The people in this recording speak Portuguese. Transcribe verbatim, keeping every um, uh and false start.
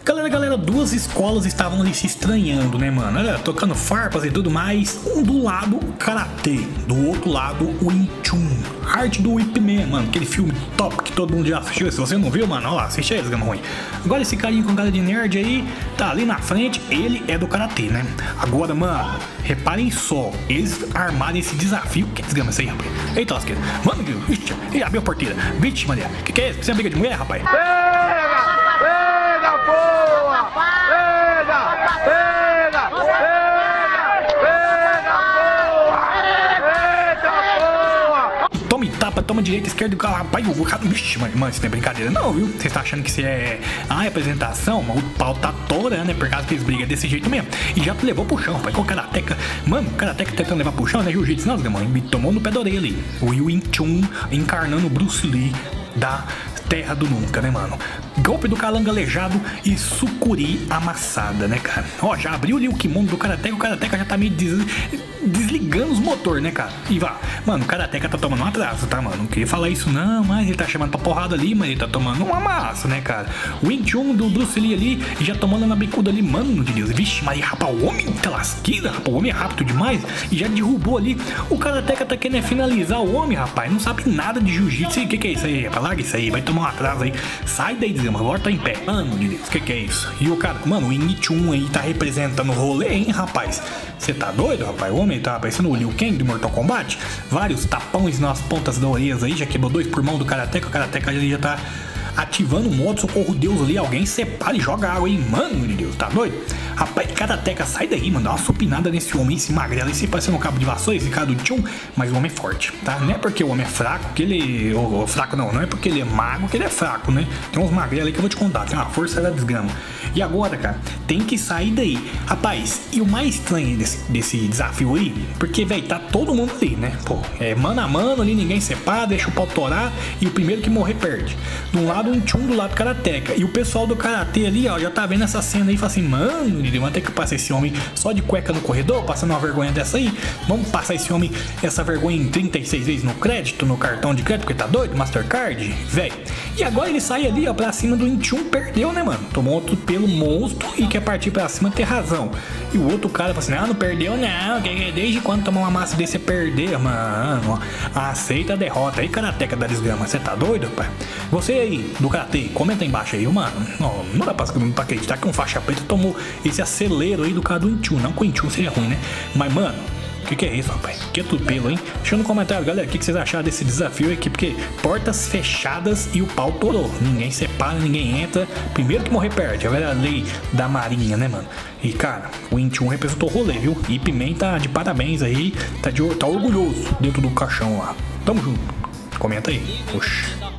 Galera, galera, duas escolas estavam ali se estranhando, né, mano? Olha, tocando farpas e tudo mais. Um do lado, Karatê. Do outro lado, o Wing Chun. Arte do Ip Man, mano. Aquele filme top que todo mundo já assistiu. Se você não viu, mano, olha lá, assiste aí, desgrama ruim. Agora esse carinha com cara de nerd aí, tá ali na frente, ele é do Karatê, né? Agora, mano, reparem só, eles armaram esse desafio. Que desgrama isso aí, rapaz? Eita, lasqueira. Mano, vixe, e abriu a porteira. Vixe, mané. Que que é isso? Você é briga de mulher, rapaz? Pega! Pega, porra! Pega! Pega! Pega! Pega, porra! Eita, porra! Tome tapa, toma direita, esquerda, rapaz, o cara. Vixe, mano, mano, isso não é brincadeira, não, viu? Você tá achando que isso é. Ah, é apresentação? Mas o pau tá torando, né? Por causa que eles brigam desse jeito mesmo. E já te levou pro chão, rapaz. Com o Karateka. Mano, o Karateka tentando levar pro chão, né? Jiu-Jitsu, não, mano. Me tomou no pé da orelha ali. O Wing Chun encarnando o Bruce Lee da Terra do Nunca, né, mano? Golpe do calango aleijado e sucuri amassada, né, cara? Ó, já abriu ali o kimono do Karateka, o Karateka já tá meio des... desligando os motores, né, cara? E vá, mano, o Karateka tá tomando um atraso, tá, mano? Não queria falar isso não, mas ele tá chamando pra porrada ali, mas ele tá tomando uma massa, né, cara? O Wing Chun do Bruce Lee ali, já tomando na bicuda ali, mano de Deus. Vixe, mas rapaz, o homem tá lasqueira, rapaz, o homem é rápido demais e já derrubou ali. O Karateka tá querendo finalizar o homem, rapaz, não sabe nada de jiu-jitsu. O que que é isso aí, rapaz? Larga isso aí, vai tomar um atraso aí. Sai daí, desgrama, agora tá em pé. Mano de Deus, o que que é isso? E o cara, mano, o Wing Chun aí tá representando o rolê, hein, rapaz? Você tá doido, rapaz? O homem tá parecendo o Liu Kang do Mortal Kombat. Vários tapões nas pontas da orelha aí, já quebrou dois pulmão do Karateka. O Karateka já, já tá ativando o modo socorro Deus ali. Alguém separa e joga água aí, mano de Deus, tá doido? Rapaz, Karateka, sai daí, mano. Dá uma supinada nesse homem, esse magrelo, esse parecendo um cabo de vassoura, esse cara do Chun. Mas o homem é forte, tá? Não é porque o homem é fraco que ele. Ou, ou fraco não, não é porque ele é magro que ele é fraco, né? Tem uns magrelos aí que eu vou te contar. Tem uma força da desgrama. E agora, cara, tem que sair daí. Rapaz, e o mais estranho desse, desse desafio aí, porque, velho, tá todo mundo ali, né? Pô, é mano a mano ali, ninguém separa, deixa o pau torar e o primeiro que morrer perde. De um lado um Chun, do lado do Karateka. E o pessoal do Karatê ali, ó, já tá vendo essa cena aí e fala assim, mano, vamos ter que passar esse homem só de cueca no corredor, passando uma vergonha dessa aí. Vamos passar esse homem, essa vergonha em trinta e seis vezes no crédito, no cartão de crédito, porque tá doido, Mastercard, velho. E agora ele sai ali, ó, pra cima do Wing Chun, perdeu, né, mano? Tomou outro pelo monstro e quer partir pra cima, ter razão. E o outro cara fala assim, ah, não perdeu não, desde quando tomar uma massa desse é perder, mano. Aceita a derrota aí, Karateka da desgrama, você tá doido, pai? Você aí, do Karatê, comenta aí embaixo aí, mano. Não, não dá pra acreditar que um faixa preta tomou esse acelero aí do cara do Wing Chun. Não que o Wing Chun seja ruim, né? Mas, mano, o que, que é isso, rapaz? Que atropelo, hein? Deixa no comentário, galera, o que, que vocês acharam desse desafio aqui, porque portas fechadas e o pau torou. Ninguém separa, ninguém entra. Primeiro que morrer perde. É a velha lei da marinha, né, mano? E, cara, o Wing Chun representou o rolê, viu? E Ip Man tá de parabéns aí. Tá, de, tá orgulhoso dentro do caixão lá. Tamo junto. Comenta aí. Oxi.